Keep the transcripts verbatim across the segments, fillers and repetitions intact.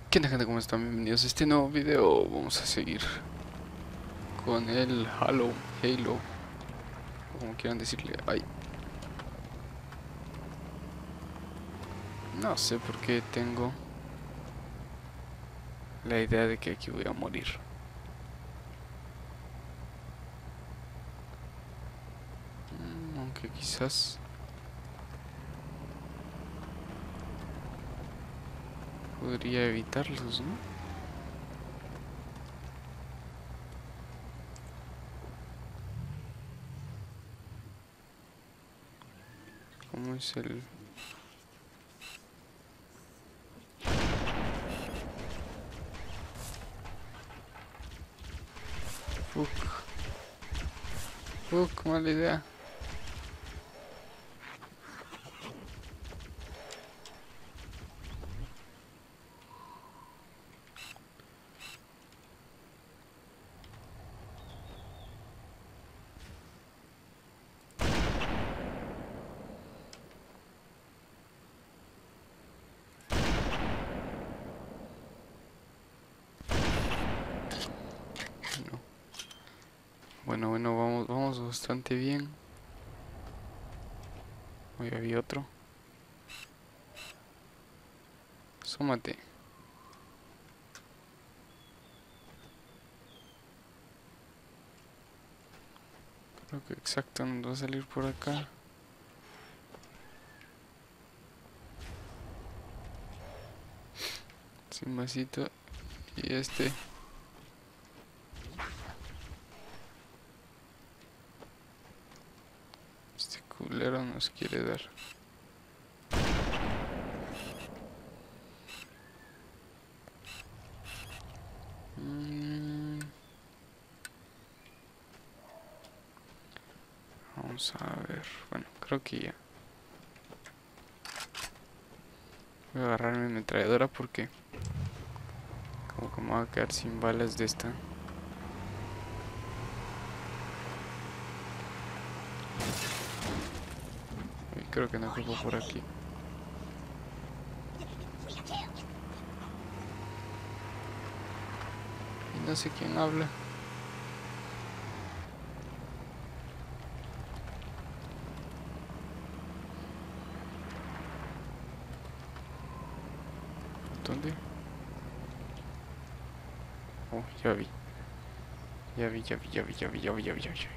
¿Qué onda, gente? ¿Cómo están? Bienvenidos a este nuevo video. Vamos a seguir con el Halo, Halo, o como quieran decirle. Ay, no sé por qué tengo la idea de que aquí voy a morir. Mm, aunque quizás podría evitarlos, ¿no? ¿Cómo es el...? Fuck, fuck, mala idea. No. Bueno, bueno, vamos, vamos bastante bien. Hoy había otro. Asómate. Creo que exacto nos va a salir por acá. Sin vasito. Y este. Este culero nos quiere dar. Mm, vamos a ver. Bueno, creo que ya. Voy a agarrar mi ametralladora porque como que me voy a quedar sin balas de esta. Y creo que no ocupo por aquí. Y no sé quién habla. ¿Dónde? Oh, ya vi. Ya vi, ya vi, ya vi, ya vi, ya vi, ya vi, ya vi.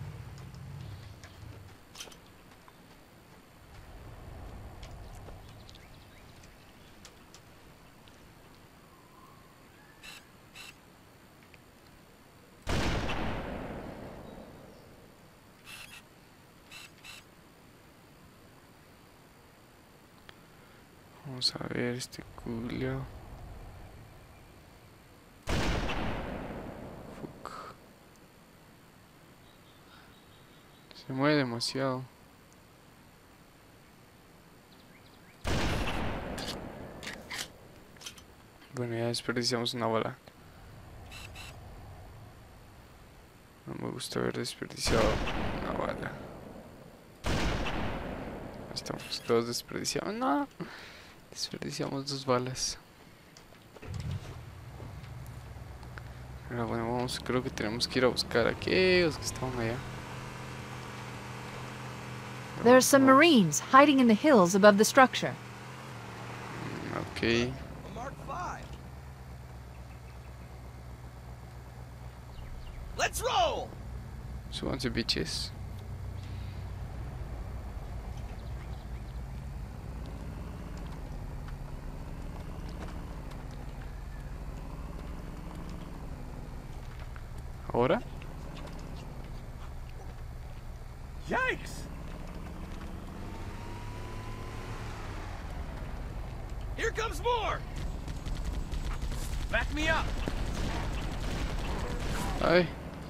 Vamos a ver este culio. Fuck. Se mueve demasiado. Bueno, ya desperdiciamos una bala. No me gusta haber desperdiciado una bala. Estamos todos desperdiciados. No, desperdiciamos dos balas. Pero bueno, vamos, creo que tenemos que ir a buscar a aquellos que estaban allá. There are some Marines hiding in the hills above the structure. Ok. Mark five. Let's roll. Súbanse, bitches. ¿Ahora? Yikes! Here comes more. Back me up. Ay,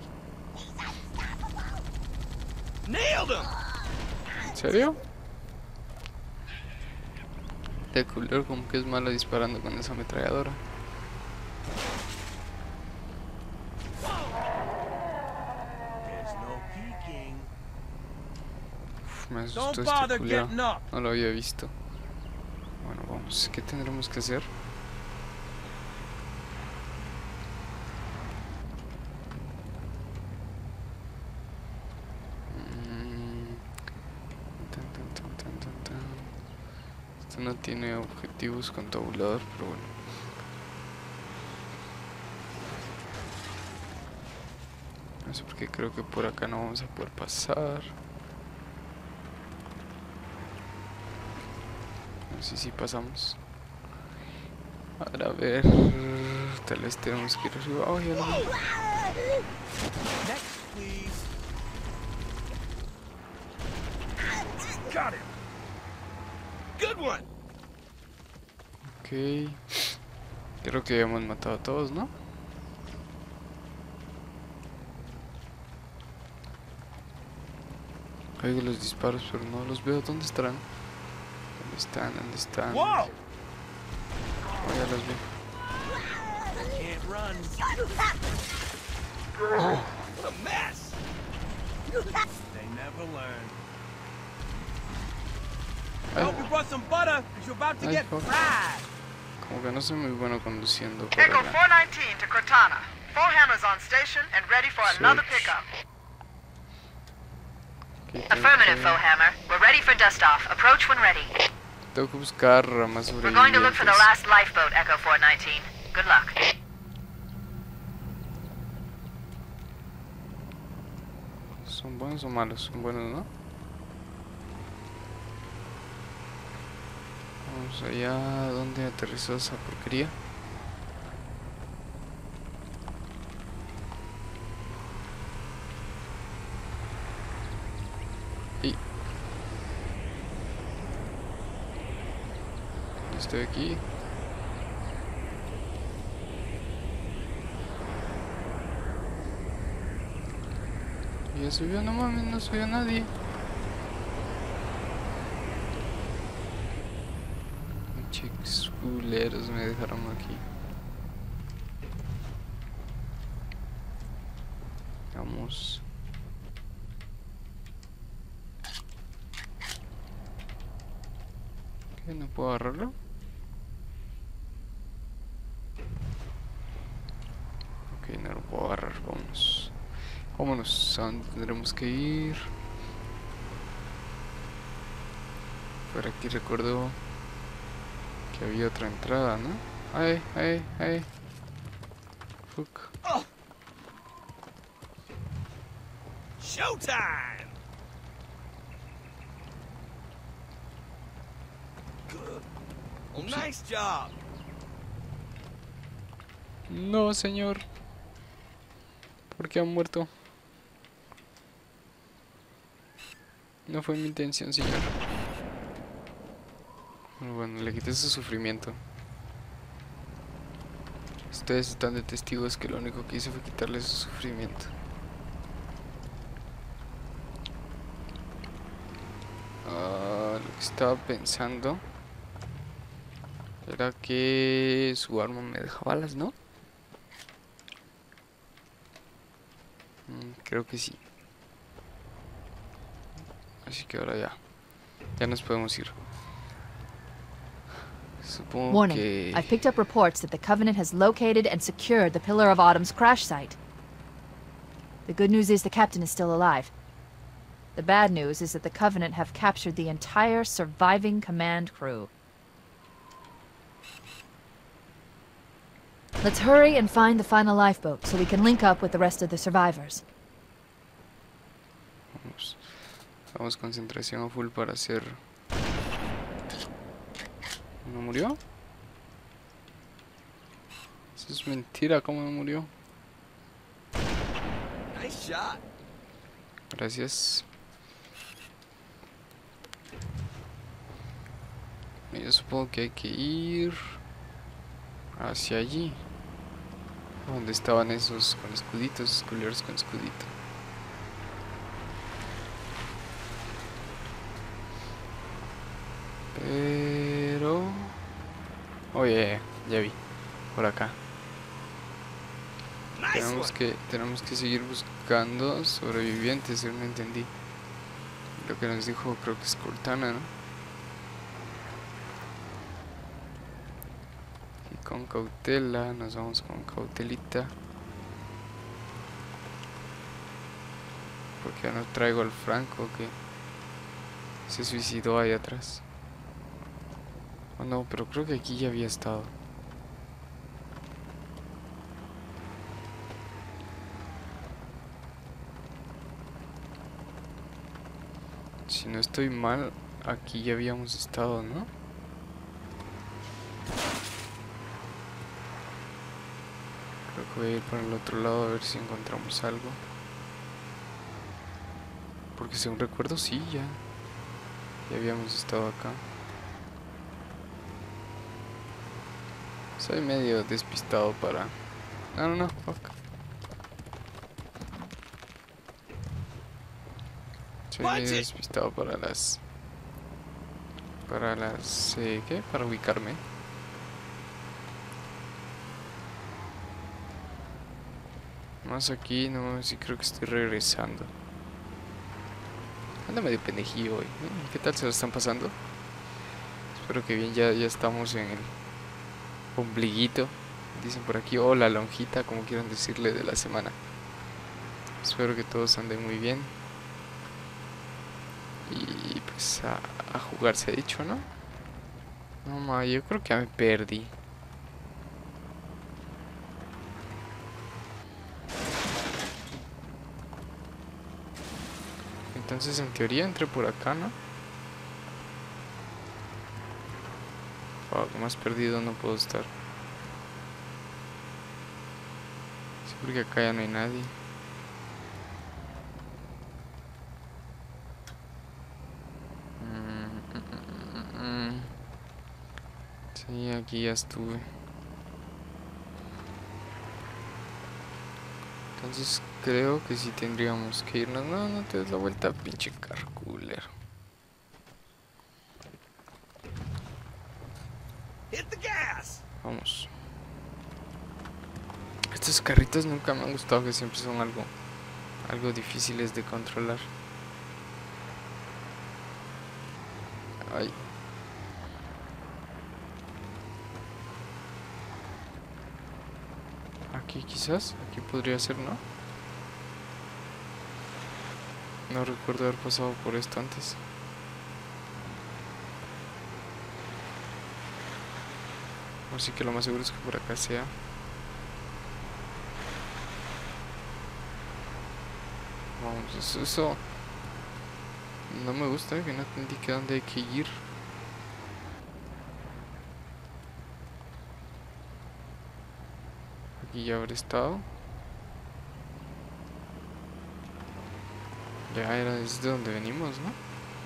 Nailed him. ¿en serio? De culero como que es malo disparando con esa ametralladora. There's no peeking. Uf, me asustó Don't este bother culero. getting up. No lo había visto. Bueno, vamos. ¿Qué tendremos que hacer? tiene objetivos con tabulador, pero bueno. No sé por qué creo que por acá no vamos a poder pasar. No sé si pasamos. Ahora a ver, tal vez tenemos que ir arriba. Oh, ya lo vi. Next, please. Got him. Good one. Ok. Creo que habíamos matado a todos, ¿no? Oigo los disparos, pero no los veo. ¿Dónde estarán? ¿Dónde están? ¿Dónde están? Whoa! Oh, ya los veo. Can't run. What a mess. They never learn. I hope you brought some butter, because you're about to Ay, get fuck. fried. Como que no soy muy bueno conduciendo por Echo acá. four nineteen to Cortana. Four hammers on station and ready for another Search. pickup. Okay, tengo Affirmative, que- Foehammer. We're ready for dust-off. Approach when ready. Tengo que buscar ramas We're going to look for the sobrevivientes. last lifeboat, Echo four nineteen. Good luck. ¿Son buenos o malos? Son buenos, ¿no? Vamos allá. ¿Dónde aterrizó esa porquería? Y... estoy aquí. Y ya subió, no mames, no subió nadie. Chicos culeros me dejaron aquí. Vamos. ¿Qué? ¿No puedo agarrarlo? Ok, no lo puedo agarrar, vamos. Vámonos, ¿a dónde tendremos que ir? Por aquí recuerdo que había otra entrada, ¿no? Ay, ay, ay. Fuck. Showtime! Good. Well, nice job. No, señor. ¿Por qué ha muerto? No fue mi intención, señor. Pero bueno, le quité su sufrimiento. Ustedes están de testigos que lo único que hice fue quitarle su sufrimiento. Ah, lo que estaba pensando era que su arma me deja balas, ¿no? Mm, creo que sí. Así que ahora ya. Ya nos podemos ir. Supongo Warning, que... I've picked up reports that the Covenant has located and secured the Pillar of Autumn's crash site. The good news is the captain is still alive. The bad news is that the Covenant have captured the entire surviving command crew. Let's hurry and find the final lifeboat so we can link up with the rest of the survivors. Vamos. Vamos, concentración a full para hacer... ¿No murió? Eso es mentira, ¿cómo no murió? Nice shot. Gracias. Yo supongo que hay que ir hacia allí, donde estaban esos con escuditos, esos culeros con escudito. Pero... oye, ya vi, por acá. Nice Tenemos one. que, tenemos que seguir buscando sobrevivientes, yo no entendí. Lo que nos dijo, creo que es Cortana, ¿no? Y con cautela, nos vamos con cautelita. Porque ya no traigo al Franco que se suicidó ahí atrás. Oh no, pero creo que aquí ya había estado. Si no estoy mal, aquí ya habíamos estado, ¿no? Creo que voy a ir por el otro lado a ver si encontramos algo. Porque según recuerdo, sí, ya. Ya habíamos estado acá. Soy medio despistado para... No, no, no, fuck. Soy medio despistado para las... Para las... Eh, ¿Qué? Para ubicarme. Más aquí, no, sí creo que estoy regresando. Anda medio pendejillo hoy. ¿Eh? ¿Qué tal se lo están pasando? Espero que bien, ya, ya estamos en el ombliguito. Dicen por aquí, o la lonjita, como quieran decirle, de la semana. Espero que todos anden muy bien. Y pues a, a jugar se ha dicho, ¿no? No, ma, yo creo que ya me perdí. Entonces en teoría entré por acá, ¿no? Fuck, más perdido no puedo estar. Sí, porque acá ya no hay nadie. Mm, mm, mm, mm. Sí, aquí ya estuve. Entonces creo que sí tendríamos que irnos. No, no te des la vuelta, pinche carro culero. Hit the gas. Vamos. Estos carritos nunca me han gustado, que siempre son algo algo difíciles de controlar. Ay. Aquí quizás, aquí podría ser, ¿no? No recuerdo haber pasado por esto antes. Así que lo más seguro es que por acá sea. Vamos, eso, eso no me gusta, que no te indique dónde hay que ir. Aquí ya habré estado. Ya era desde donde venimos, ¿no?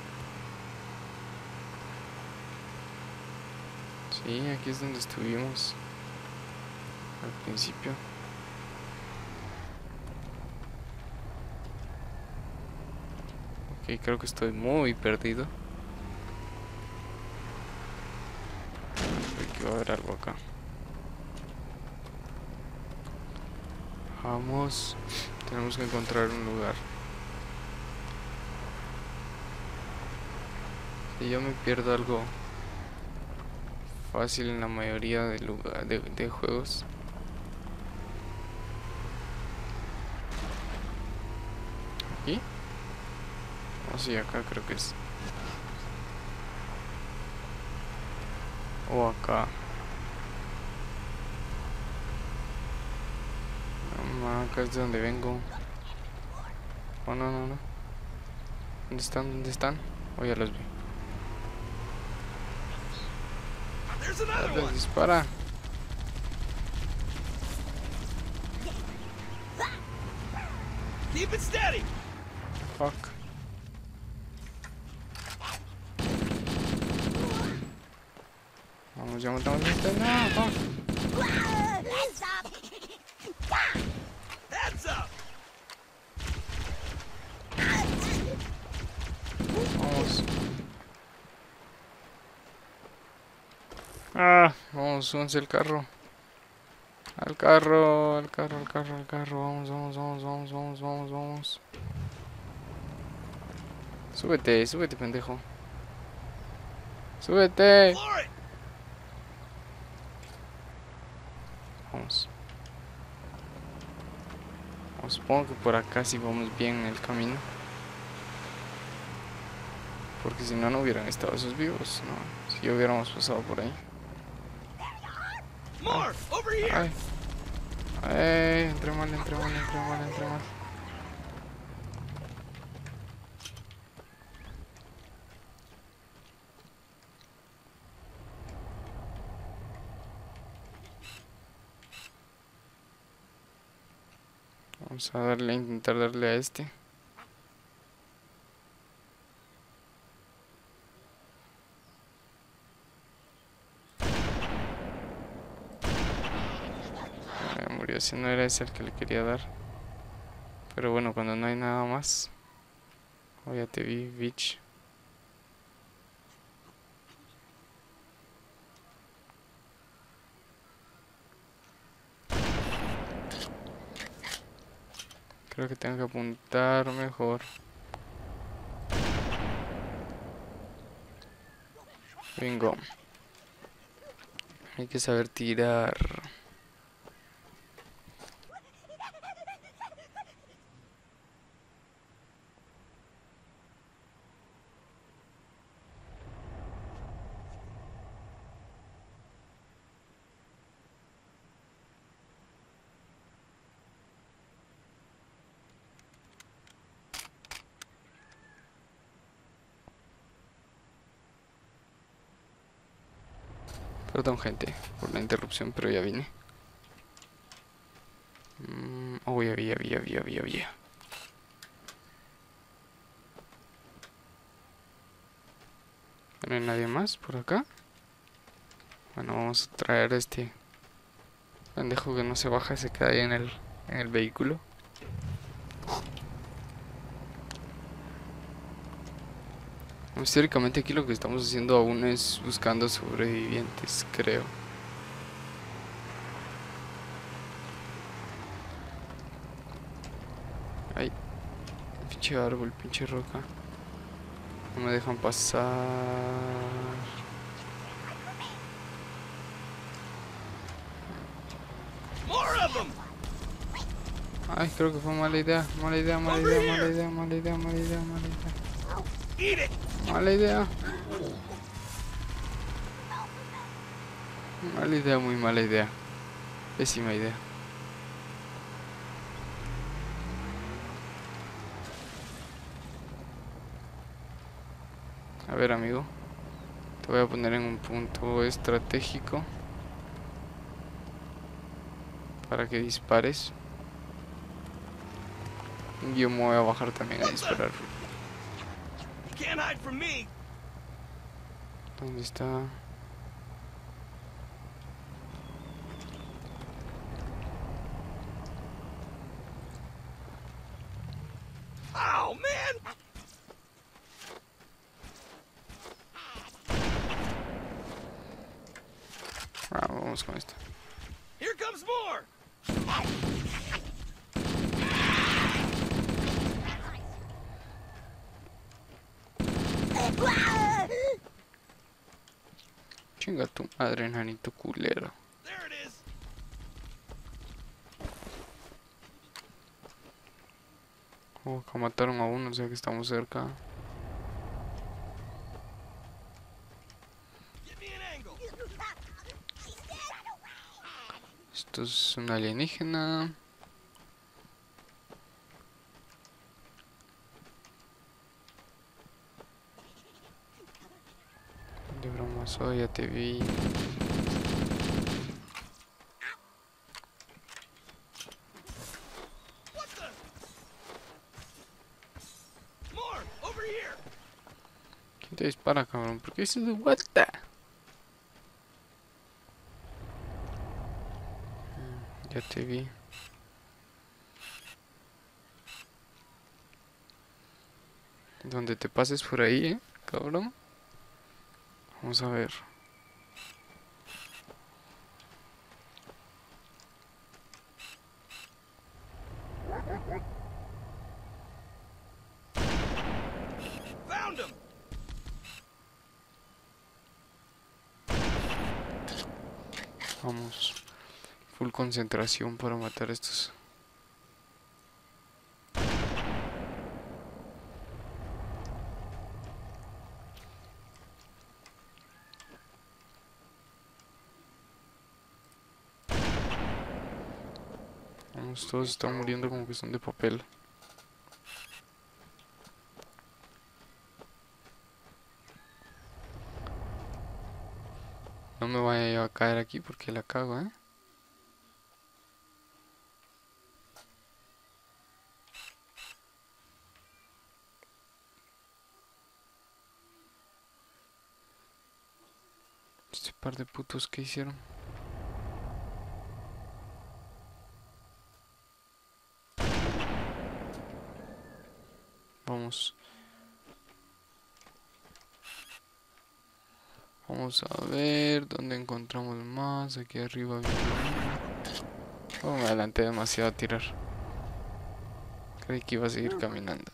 Sí, aquí es donde estuvimos al principio. Ok, creo que estoy muy perdido. Creo que va a haber algo acá. Vamos, tenemos que encontrar un lugar. Si yo me pierdo algo fácil en la mayoría de, lugar, de, de juegos. ¿Aquí? Oh, sí, acá creo que es. O acá. No, acá es de donde vengo. Oh, no, no, no. ¿Dónde están? ¿Dónde están? Oh, ya los vi. There's another Dale, one. dispara. Keep it steady. Fuck. Vamos, ya matamos a este. No, fuck. Heads up. Vamos. Ah, vamos, súbanse al carro. Al carro, al carro, al carro, al carro. Vamos, vamos, vamos, vamos, vamos, vamos, vamos. Súbete, súbete, pendejo. Súbete. Floor it. Vamos. Vamos, supongo que por acá sí vamos bien en el camino. Porque si no, no hubieran estado esos vivos, ¿no? Sí. Si hubiéramos pasado por ahí. More! Over here! Ay. Ay, entre mal, entre mal, entre mal, entre mal. Vamos a darle, intentar darle a este. Me murió, si no era ese el que le quería dar. Pero bueno, cuando no hay nada más. Oh, ya te vi, bitch. Creo que tengo que apuntar mejor. Bingo. Hay que saber tirar. Perdón, gente, por la interrupción, pero ya vine. Mm, oh, ya vi, ya vi, ya vi, ya vi, ya vi. ¿No hay nadie más por acá? Bueno, vamos a traer a este pendejo que no se baja, se queda ahí en el, en el vehículo. Históricamente aquí lo que estamos haciendo aún es buscando sobrevivientes, creo. Ay, pinche árbol, pinche roca. No me dejan pasar. More of them! Ay, creo que fue mala idea, mala idea, mala idea, mala idea, mala idea, mala idea, mala idea. Eat it! Mala idea. Mala idea, muy mala idea. Pésima idea. A ver, amigo. Te voy a poner en un punto estratégico para que dispares. Yo me voy a bajar también a disparar. You can't hide from me! ¿Dónde está? Oh, man! Ah, vamos con esto. Here comes more! Chinga tu madre, nanito culero. There it is! Oh, acá mataron a uno, o sea que estamos cerca. Get me an angle! Esto es un alienígena. De broma soy, ya te vi. What the? More! Over here! ¿Quién te dispara, cabrón? ¿Por qué dices what the? Mm, ya te vi. Donde te pases por ahí, eh, cabrón. Vamos a ver. Found him! Vamos. Full concentración para matar a estos. Vamos, todos están muriendo como que son de papel. No me vaya yo a caer aquí porque la cago, ¿eh? Este par de putos que hicieron. Vamos. Vamos a ver dónde encontramos más. Aquí arriba viene uno. Oh, me adelanté demasiado a tirar. Creí que iba a seguir caminando.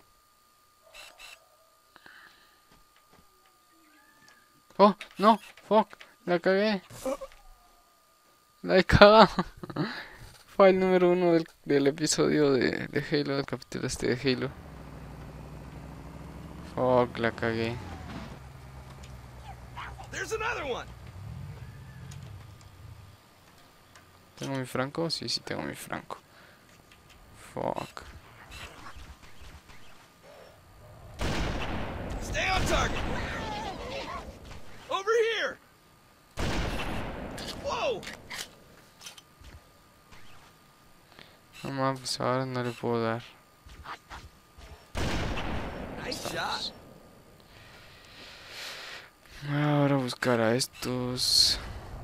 Oh, no, fuck, la cagué. La he cagado. Fue el número uno del, del episodio de, de Halo, del capítulo este de Halo. Fuck, la cagué. There's another one. ¿Tengo mi franco? Sí, sí tengo mi franco. Fuck. Stay on target. Over here. Whoa. No más, pues ahora no le puedo dar. Nice shot. Ahora buscar a estos.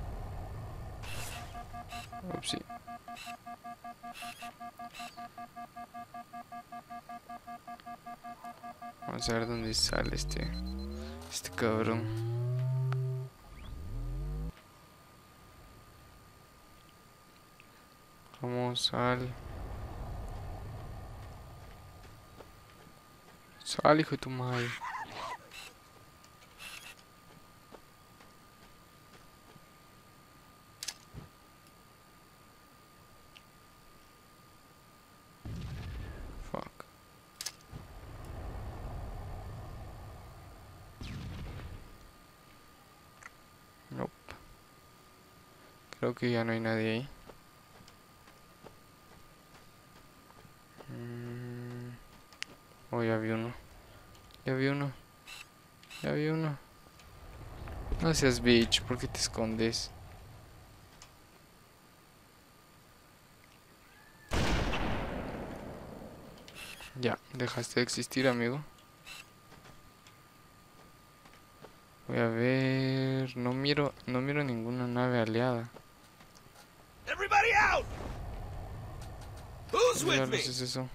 Upsi. Vamos a ver dónde sale este. Este cabrón. Vamos al. Sal, hijo de tu madre. Fuck. Nope. Creo que ya no hay nadie ahí. Mm. Oh, ya vi uno. Ya vi uno. Ya vi uno. No seas bitch, ¿por qué te escondes? Ya, dejaste de existir, amigo. Voy a ver... No miro, no miro ninguna nave aliada. Everybody out. Who's ¿Qué with diablos me? es eso?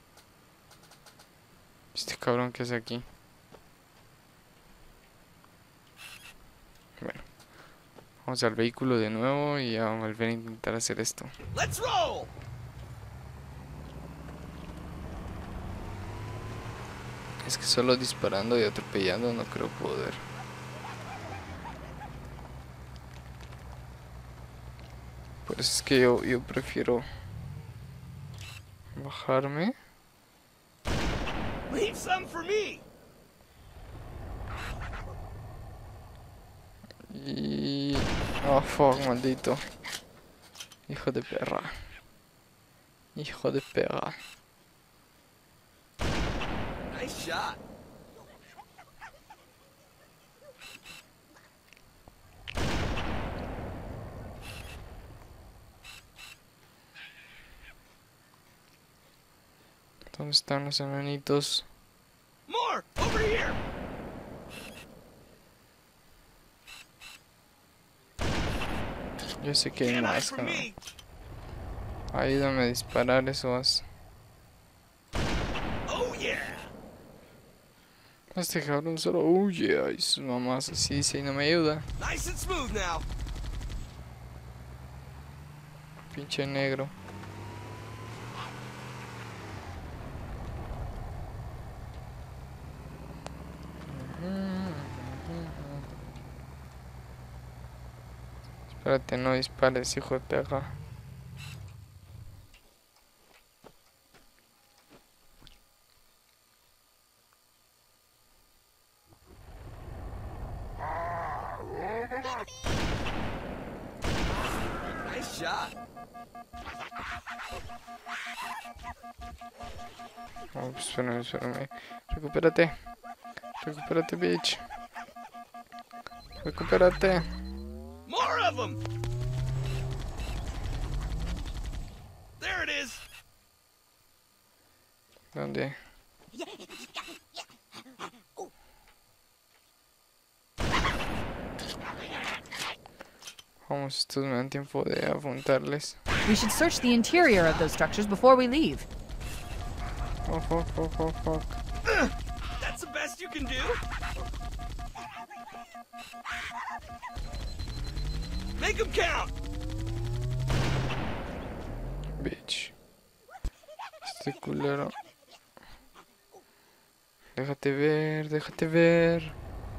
Este cabrón que hace aquí. Bueno. Vamos al vehículo de nuevo y a volver a intentar hacer esto. Let's roll. Es que solo disparando y atropellando no creo poder. Por eso es que yo, yo prefiero bajarme. Leave some for me. Y... Oh, fuck, maldito. Hijo de perra. Hijo de perra. Nice shot. ¿Dónde están los enanitos? More over here. Yo sé que hay Can't hide más, from cabrón. me. Ayúdame a disparar esos. Oh yeah. Este cabrón solo huye. Ay, sus mamás así dice y no me ayuda. Nice and smooth now. Pinche negro. Espérate, no dispares, hijo de perra. Nice shot. Oh, espérame, espérame. Recupérate. Recupérate, bitch. Recupérate. More of them! There it is! ¿Dónde? Vamos, estos me dan tiempo de apuntarles. We should search the interior of those structures before we leave. Oh, fuck, fuck, fuck, fuck. That's the best you can do? Make them count! Bitch. Este culero. Déjate ver, déjate ver.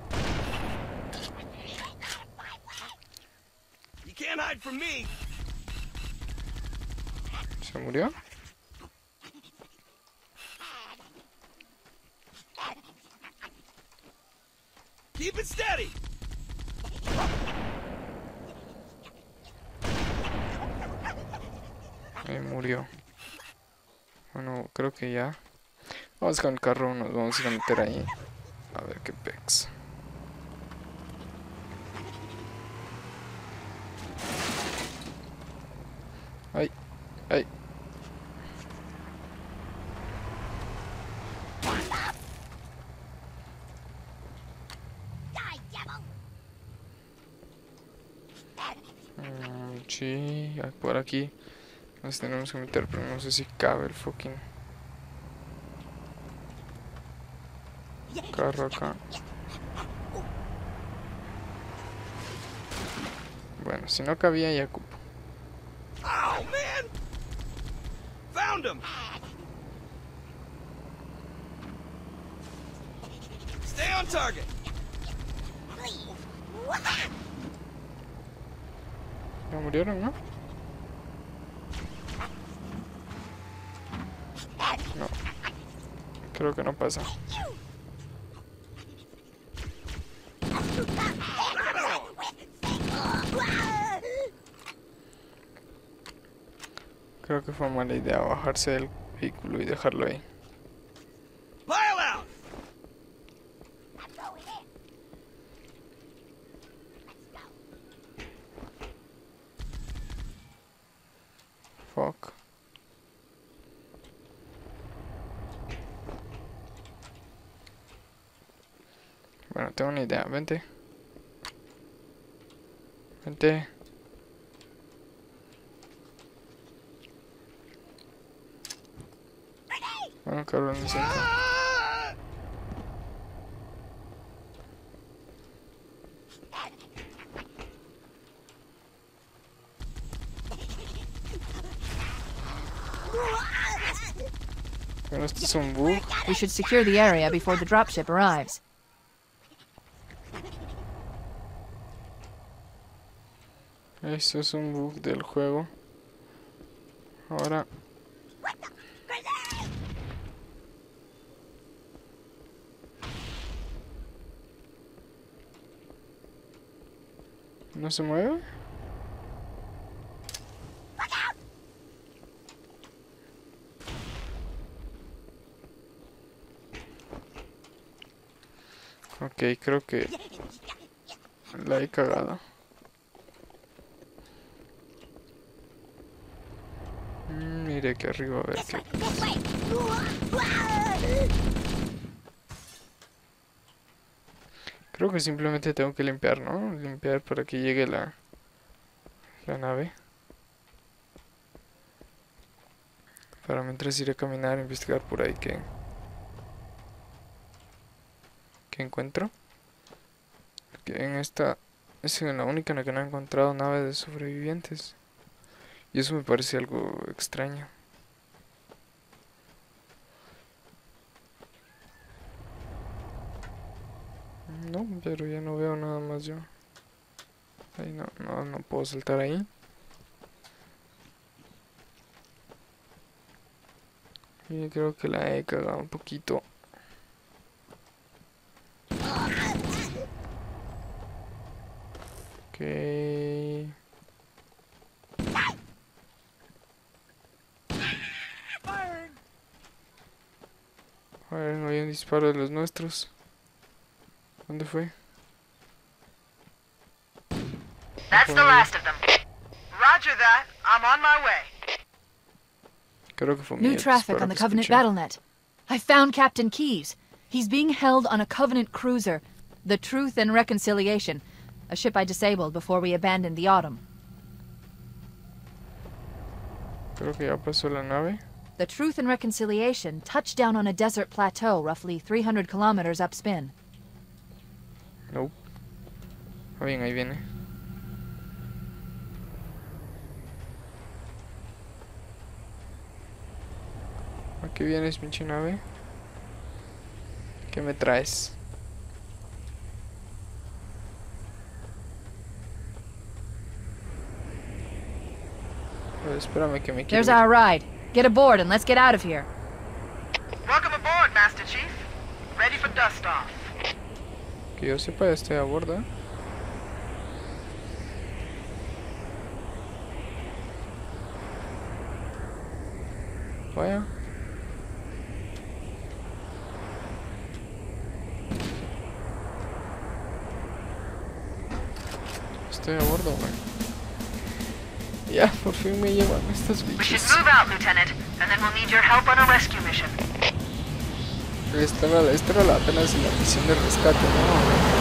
You can't hide from me! ¿Se murió? Keep it steady! Ahí murió. Bueno, creo que ya. Vamos con el carro, nos vamos a ir a meter ahí. A ver qué pex. Ay, ay. Mm, sí, por aquí nos tenemos que meter, pero no sé si cabe el fucking carro acá. Bueno, si no cabía ya cupo. Oh, man! Found him! Stay on target! Ya murieron, ¿no? No. Creo que no pasa. Creo que fue mala idea bajarse del vehículo y dejarlo ahí. Pile out! Fuck. Bueno, tengo una idea. Vente. Vente. Bueno, cabrón, me siento. Ah! Bueno, esto es un bug. We should secure the area before the dropship arrives. Esto es un bug del juego. Ahora. ¿No se mueve? Ok, creo que la he cagado. Mm, mire aquí arriba a ver qué. Creo que simplemente tengo que limpiar, ¿no? Limpiar para que llegue la, la nave. Para mientras iré a caminar, investigar por ahí qué, qué encuentro. Que en esta es la única en la que no he encontrado nave de sobrevivientes. Y eso me parece algo extraño. No, pero ya no veo nada más yo. Ahí no, no, no puedo saltar ahí. Y creo que la he cagado un poquito. Ok. A ver, no hay un disparo de los nuestros. ¿Dónde fue? That's the last of them. Roger that. I'm on my way. Creo que fue New mi traffic disparo on the que Covenant escuché. BattleNet. I found Captain Keyes. He's being held on a Covenant cruiser, the Truth and Reconciliation, a ship I disabled before we abandoned the Autumn. Creo que ya pasó la nave. The Truth and Reconciliation touched down on a desert plateau roughly three hundred kilometers upspin. Nope. Ah, bien, ahí viene. Aquí vienes, pinche nave. ¿Qué me traes? A ver, espérame que me quiero There's ir. our ride. Get aboard and let's get out of here. Welcome aboard, Master Chief. Ready for dust off. Que yo sepa, ya estoy a bordo, ¿eh? Vaya. Estoy a bordo, güey. Ya, por fin me llevan estos We should bichos. move out, Lieutenant, and then we'll need your help on a rescue mission. Esta era, esta era la apenas la misión de rescate, ¿no?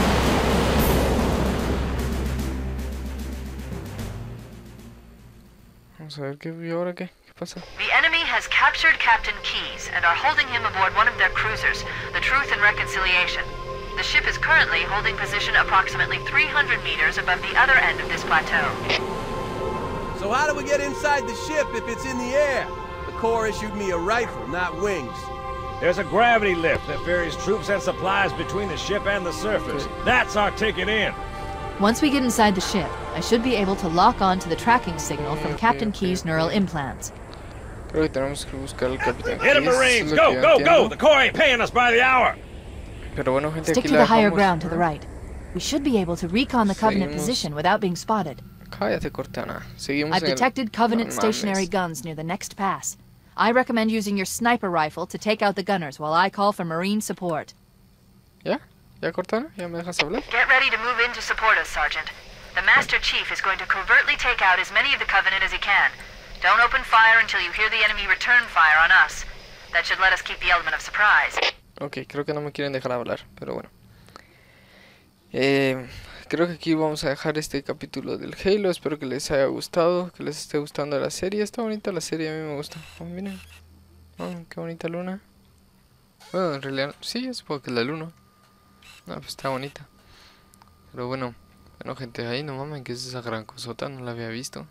Vamos a ver qué y ahora qué, qué pasa. The enemy has captured Captain Keyes and are holding him aboard one of their cruisers, the Truth and Reconciliation. The ship is currently holding position approximately three hundred meters above the other end of this plateau. So how do we get inside the ship if it's in the air? The Corps issued me a rifle, not wings. There's a gravity lift that ferries troops and supplies between the ship and the surface. That's our ticket in. Once we get inside the ship, I should be able to lock on to the tracking signal from Okay, Captain okay, Keyes' okay. neural implants. Creo que tenemos que buscar al capitán. Hit 'em, Keyes, Marines! es lo que Go, yo go, go! entiendo. The Corps ain't paying us by the hour. Pero bueno, gente, Stick aquí to la the higher dejamos, ground to ¿no? the right. We should be able to recon the Covenant Seguimos. position without being spotted. Cállate, Cortana. Seguimos I've en el- detected Covenant No stationary mames. guns near the next pass. I recommend using your sniper rifle to take out the gunners while I call for Marine support. ¿Ya? ¿Ya, Cortana? ¿Ya me dejas hablar? Get ready to move in to support us, Sergeant. The Master Chief is going to covertly take out as many of the Covenant as he can. Don't open fire until you hear the enemy return fire on us. That should let us keep the element of surprise. Ok, creo que no me quieren dejar hablar, pero bueno. Eh, creo que aquí vamos a dejar este capítulo del Halo. Espero que les haya gustado, que les esté gustando la serie. Está bonita la serie, a mí me gusta. Oh, miren. Oh, qué bonita luna. Bueno, en realidad, sí, supongo que es la luna. No, pues está bonita. Pero bueno, bueno gente, ahí no mames, que es esa gran cosota, no la había visto.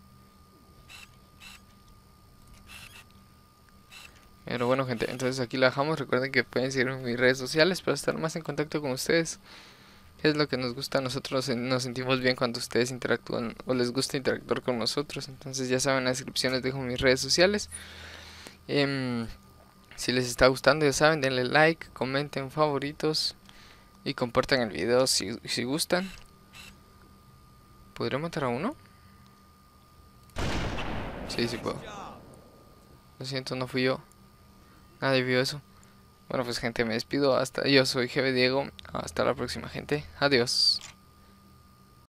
Pero bueno gente, entonces aquí la dejamos. Recuerden que pueden seguirme en mis redes sociales para estar más en contacto con ustedes. Es lo que nos gusta a nosotros, nos sentimos bien cuando ustedes interactúan o les gusta interactuar con nosotros. Entonces ya saben, en las descripciones dejo mis redes sociales. eh, Si les está gustando, ya saben, denle like, comenten, favoritos y compartan el video si, si gustan. ¿Podría matar a uno? Sí, sí puedo. Lo siento, no fui yo. Nadie vio eso. Bueno, pues gente, me despido. Hasta yo soy G B Diego. Hasta la próxima, gente. Adiós.